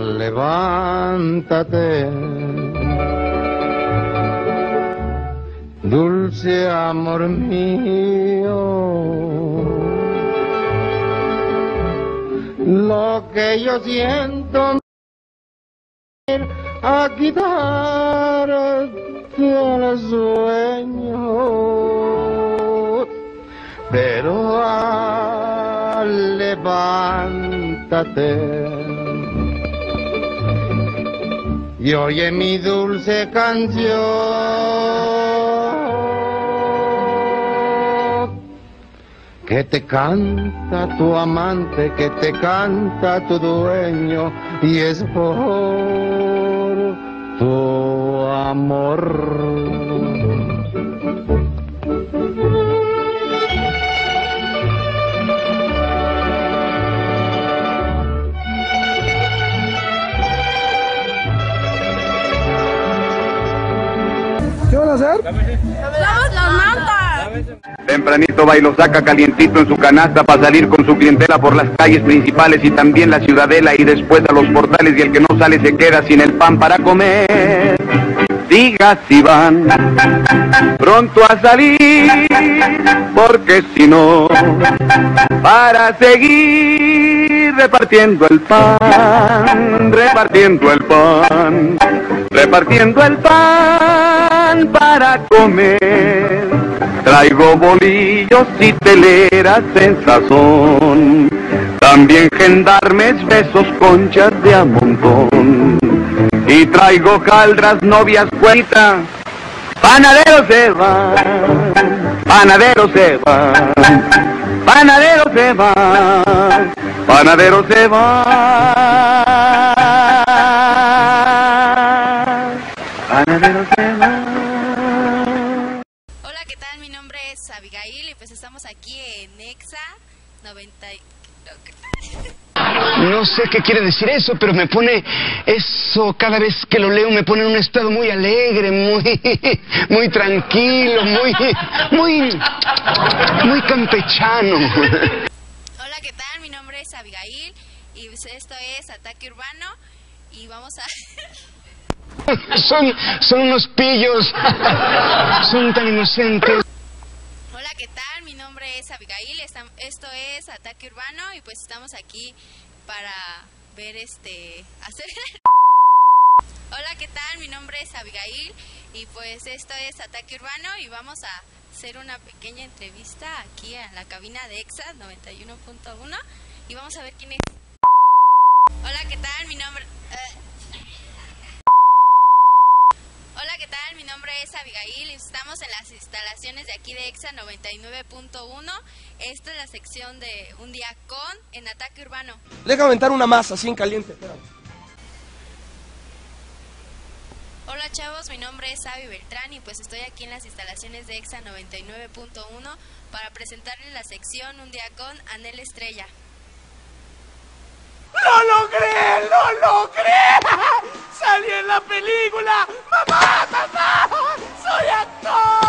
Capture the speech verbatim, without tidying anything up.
levántate, dulce amor mío, lo que yo siento a quitarte el sueño, pero ah, levántate y oye mi dulce canción, que te canta tu amante, que te canta tu dueño, y es por tu amor. ¿Qué van a hacer? ¡Somos los mantas! Tempranito va y lo saca calientito en su canasta para salir con su clientela por las calles principales y también la ciudadela y después a los portales, y el que no sale se queda sin el pan para comer. Diga si van pronto a salir, porque si no, para seguir repartiendo el pan, repartiendo el pan, repartiendo el pan para comer. Traigo bolillos y teleras en sazón, también gendarmes, besos, conchas de a montón. Y traigo caldras, novias, cuentas, panaderos se van, panaderos se van, panaderos se van, panaderos se van, panaderos se van. Hola, ¿qué tal? Mi nombre es Abigail y pues estamos aquí en Exa noventa. No sé qué quiere decir eso, pero me pone eso, cada vez que lo leo me pone en un estado muy alegre, muy, muy tranquilo, muy, muy, muy campechano. Hola, ¿qué tal? Mi nombre es Abigail y esto es Ataque Urbano y vamos a... Son, son unos pillos, son tan inocentes. Hola, ¿qué tal? Mi nombre es Abigail, esto es Ataque Urbano y pues estamos aquí para ver este... hacer... Hola, ¿qué tal? Mi nombre es Abigail y pues esto es Ataque Urbano y vamos a hacer una pequeña entrevista aquí en la cabina de Exa noventa y uno punto uno y vamos a ver quién es. Hola, ¿qué tal? Mi nombre... Uh... Hola, ¿qué tal? Mi nombre es Abigail y estamos en las instalaciones de aquí de Exa noventa y nueve punto uno. Esta es la sección de Un Día Con en Ataque Urbano. Deja aventar una masa así en caliente. Espérame. Hola chavos, mi nombre es Abby Beltrán y pues estoy aquí en las instalaciones de Exa noventa y nueve punto uno para presentarles la sección Un Día Con Anel Estrella. ¡No lo crees! ¡No lo crees! ¡Salí en la película! ¡Mamá! ¡Mamá! ¡Soy actor!